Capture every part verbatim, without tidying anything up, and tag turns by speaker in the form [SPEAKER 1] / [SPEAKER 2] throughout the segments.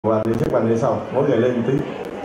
[SPEAKER 1] Và đến trước bàn đến sau, mỗi người lên một tí.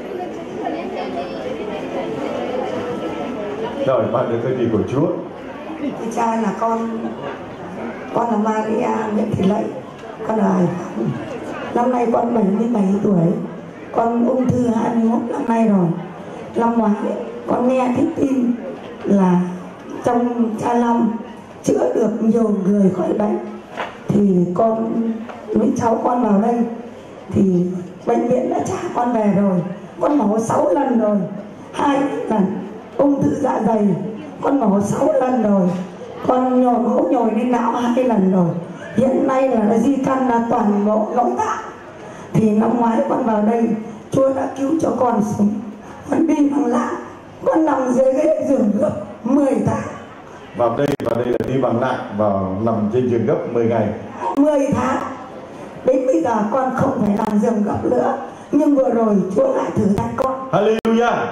[SPEAKER 1] Rồi, bạn được cái gì của Chúa?
[SPEAKER 2] Thưa cha là con Con là Maria Nguyễn Thị Lệ. Con là Hải Phòng. Năm nay con bảy mươi bảy tuổi. Con ung thư hai mươi mốt năm nay rồi. Năm ngoái con nghe thấy tin là trong Cha Long chữa được nhiều người khỏi bệnh, thì con với cháu con vào đây thì bệnh viện đã trả con về rồi. Con mổ sáu lần rồi, hai lần ung thư dạ dày con mổ sáu lần rồi, con nhồi máu nhồi lên não hai lần rồi, hiện nay là nó di căn là toàn bộ nội tạng. Thì năm ngoái con vào đây, Chúa đã cứu cho con sống. Con đi bằng lạ, con nằm dưới ghế giường gấp mười tháng.
[SPEAKER 1] Vào đây, vào đây là đi bằng nặng, vào nằm trên giường gấp mười ngày.
[SPEAKER 2] mười tháng. Đến bây giờ con không phải nằm giường gấp nữa. Nhưng vừa rồi Chúa lại thử thách con.
[SPEAKER 1] Hallelujah.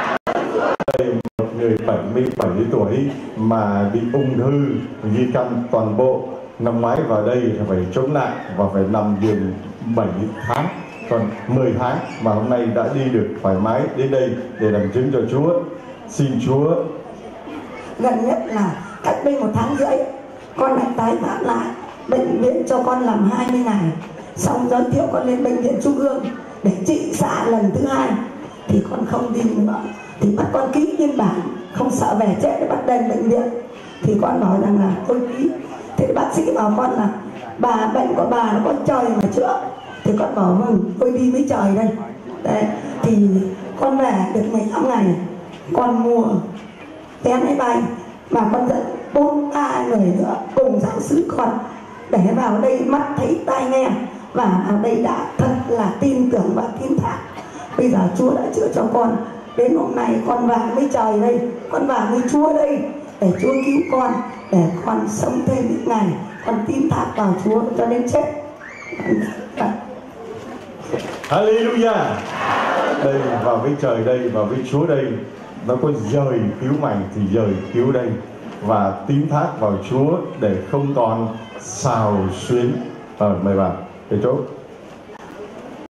[SPEAKER 1] Đây một người bảy mươi bảy tuổi mà bị ung thư, di căn toàn bộ. Năm ngoái vào đây là phải chống nạn và phải nằm giường bảy tháng, còn mười tháng mà hôm nay đã đi được thoải mái đến đây để làm chứng cho Chúa. Xin Chúa.
[SPEAKER 2] Gần nhất là cách đây một tháng rưỡi con lại tái phát lại bệnh viện cho con làm hai mươi ngày, xong giới thiệu con lên bệnh viện Trung ương để trị xạ lần thứ hai thì con không đi nữa, thì bắt con ký biên bản không sợ về chết để bắt đền bệnh viện. Thì con nói rằng là tôi ký. Thì bác sĩ bảo con là bà bệnh của bà nó có trời mà chữa. Thì con bảo vâng, tôi đi với trời đây. Đấy, thì con về được mười lăm ngày, con mua vé máy bay và con dẫn bốn ba người nữa cùng giáo xứ con để vào đây mắt thấy tai nghe, và vào đây đã thật là tin tưởng và tin thác. Bây giờ Chúa đã chữa cho con. Đến hôm nay con vào với trời đây, con vào với Chúa đây để Chúa cứu con, để con sống thêm những ngày con tin thác vào Chúa cho đến chết.
[SPEAKER 1] Hallelujah. Đây vào với trời đây, vào với Chúa đây. Nó có dời cứu mày thì dời cứu đây, và tín thác vào Chúa để không còn xào xuyến. Ờ, mời bà về chỗ.